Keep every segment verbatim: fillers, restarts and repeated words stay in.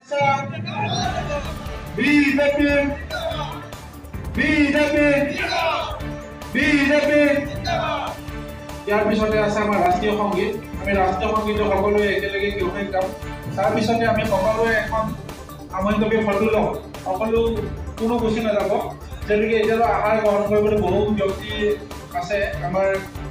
BJP BJP BJP ইয়াৰ পিছতে আছে আমাৰ ৰাষ্ট্ৰীয় সংগীত আমি ৰাষ্ট্ৰীয় সংগীত সকলোৱে একেলগে গীত গাম তাৰ পিছতে আমি সকলোৱে এখন সাময়িকভাৱে ফটো লওঁ সকলো কোনো গুচি নাযাব যেনেকৈ এতিয়ালৈ আহাৰ গ্ৰহণ কৰিবলৈ বহু ব্যক্তি আছে আমাৰ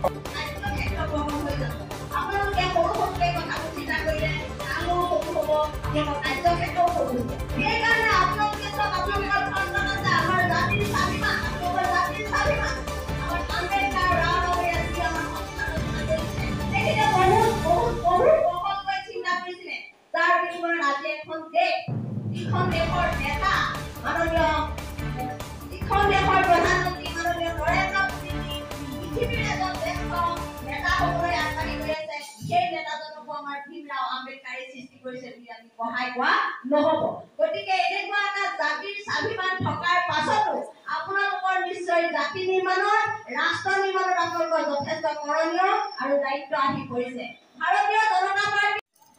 নহব গতিকে এনেকুৱা এটা জাতিৰ স্বাভিমান থকাৰ পাছতো আপোনালোকৰ নিশ্চয় জাতি নিৰ্মাণৰ ৰাষ্ট্ৰ নিৰ্মাণৰ আপোনালোকৰ যথেষ্ট কৰণীয় আৰু দায়িত্ব আহি পৰিছে ভাৰতীয় জনতা পাৰ্টি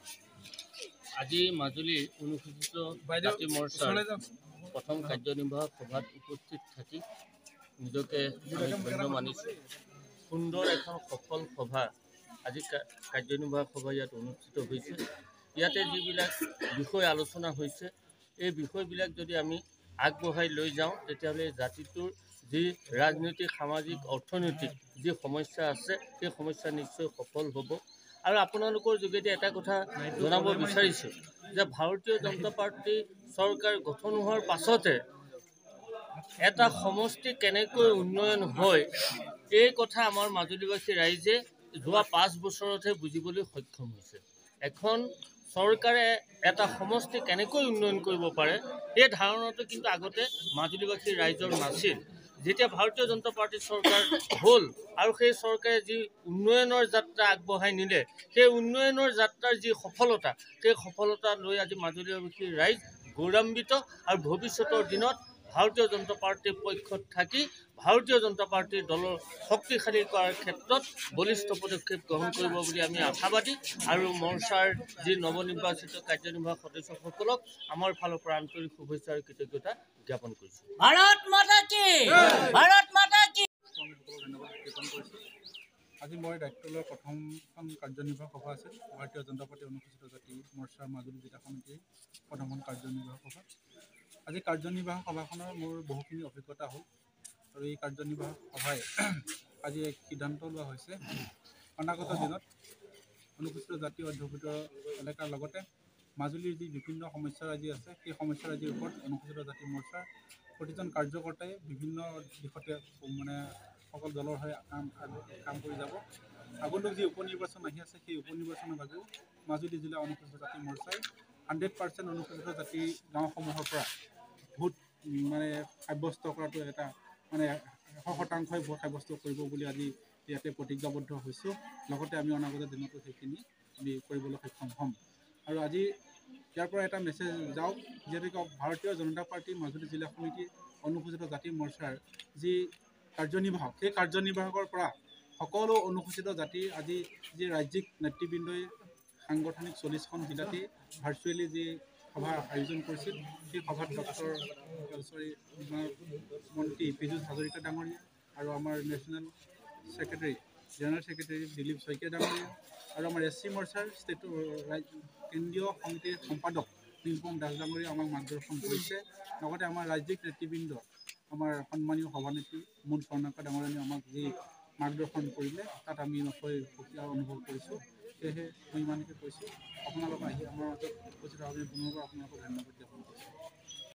আজি মাজুলীৰ অনুসূচিত জাতি মৰ্চাৰ প্ৰথম কাৰ্যনিৰ্বাহক সভাত উপস্থিত থাকি নিজকে ধন্য মানিছোঁ সুন্দৰ এখন সফল সভা আজি কাৰ্যনিৰ্বাহক সভা ইয়াত অনুষ্ঠিত হৈছে ইয়াতে যিবিলাক বিষয় আলোচনা হৈছে এই বিষয়বিলাক যদি আমি আগবঢ়াই লৈ যাওঁ তেতিয়াহ'লে জাতিটোৰ যি ৰাজনৈতিক সামাজিক অৰ্থনৈতিক যি সমস্যা আছে সেই সমস্যা নিশ্চয় সফল হ'ব আৰু আপোনালোকৰ যোগেদি এটা কথা জনাব বিচাৰিছোঁ যে ভাৰতীয় জনতা পাৰ্টি চৰকাৰ গঠন হোৱাৰ পাছতে এটা সমষ্টি কেনেকৈ উন্নয়ন হয় এই কথা আমাৰ মাজুলীবাসী ৰাইজে যোৱা পাঁচ বছৰতহে বুজিবলৈ সক্ষম হৈছে এখন চৰকাৰে এটা সমষ্টি কেনেকৈ উন্নয়ন কৰিব পাৰে এই ধাৰণাটো কিন্তু আগতে মাজুলীবাসীৰ ৰাইজৰ নাছিল যেতিয়া ভাৰতীয় জনতা পাৰ্টি চৰকাৰ হ'ল আৰু সেই চৰকাৰে যি উন্নয়নৰ যাত্ৰা আগবঢ়াই নিলে সেই উন্নয়নৰ যাত্ৰাৰ যি সফলতা সেই সফলতা লৈ আজি মাজুলীবাসীৰ ৰাইজ গৌৰৱান্বিত আৰু ভৱিষ্যতৰ দিনত ভাৰতীয় জনতা পাৰ্টিৰ পক্ষত থাকি ভাৰতীয় জনতা পাৰ্টিৰ দলৰ শক্তিশালী কৰাৰ ক্ষেত্ৰত বলিষ্ঠ পদক্ষেপ গ্ৰহণ কৰিব বুলি আমি আশাবাদী আৰু মৰ্চাৰ যি নৱনিৰ্বাচিত কাৰ্যনিৰ্বাহক সদস্যসকলক আমাৰ ফালৰ পৰা আন্তৰিক শুভেচ্ছা আৰু কৃতজ্ঞতা জ্ঞাপন কৰিছোঁ ভাৰত মাতা কি ভাৰত মাতা কি আজি মই দায়িত্ব লোৱা প্ৰথমখন কাৰ্যনিৰ্বাহক সভা আছিল ভাৰতীয় জনতা পাৰ্টি অনুসূচিত জাতি মৰ্চাৰ মাজুলী জিলা সমিতিৰ প্ৰথমখন কাৰ্যনিৰ্বাহক সভা আজি কাৰ্যনিৰ্বাহক সভাখনৰ মোৰ বহুখিনি অভিজ্ঞতা হ'ল আৰু এই কাৰ্যনিৰ্বাহক সভাই আজি এক সিদ্ধান্ত লোৱা হৈছে অনাগত দিনত অনুসূচিত জাতি অধ্যুষিত এলেকাৰ লগতে মাজুলীৰ যি বিভিন্ন সমস্যাৰাজি আছে সেই সমস্যাৰাজিৰ ওপৰত অনুসূচিত জাতি মৰ্চাৰ প্ৰতিজন কাৰ্যকৰ্তাই বিভিন্ন দিশতে মানে সকল দলৰ হৈ কাম কাম কৰি যাব আগন্তুক যি উপ নিৰ্বাচন আহি আছে সেই উপ নিৰ্বাচনৰ বাবেও মাজুলী জিলা অনুসূচিত জাতি মৰ্চাই হাণ্ড্ৰেড পাৰ্চেণ্ট অনুসূচিত জাতি গাঁওসমূহৰ পৰা ভোট মানে সাব্যস্ত কৰাটো এটা মানে এশ শতাংশই ভোট সাব্যস্ত কৰিব বুলি আজি ইয়াতে প্ৰতিজ্ঞাবদ্ধ হৈছোঁ লগতে আমি অনাগত দিনতো সেইখিনি আমি কৰিবলৈ সক্ষম হ'ম আৰু আজি ইয়াৰ পৰা এটা মেছেজ যাওক যিহেতুকে ভাৰতীয় জনতা পাৰ্টি মাজুলী জিলা সমিতি অনুসূচিত জাতি মৰ্চাৰ যি কাৰ্যনিৰ্বাহক সেই কাৰ্যনিৰ্বাহকৰ পৰা সকলো অনুসূচিত জাতি আজি যি ৰাজ্যিক নেতৃবৃন্দই সাংগঠনিক চল্লিছখন জিলাতেই ভাৰ্চুৱেলি যি সভাৰ আয়োজন কৰিছিল সেই সভাত ডক্টৰ চৰি মন্ত্ৰী পীযুষ হাজৰিকা ডাঙৰীয়া আৰু আমাৰ national secretary general secretary Dilip Saikia ডাঙৰীয়া আৰু আমাৰ এছ চি মৰ্চাৰ ষ্টেট কেন্দ্ৰীয় সমিতিৰ সম্পাদক নীলপৱন দাস ডাঙৰীয়া আমাক মাৰ্গদৰ্শন কৰিছে লগতে আমাৰ ৰাজ্যিক নেতৃবৃন্দ আমাৰ সন্মানীয় সভানেত্ৰী মুন স্বৰ্ণাকা ডাঙৰীয়াই আমাক যি মাৰ্গদৰ্শন কৰিলে তাত আমি নথৈ সুখী অনুভৱ কৰিছোঁ সেয়েহে মই ইমানকে কৈছোঁ আপোনালোক আহি আমাৰ মাজত উপস্থিত হোৱাৰ বাবে পুনৰবাৰ আপোনালোকক ধন্যবাদ জ্ঞাপন কৰিছোঁ।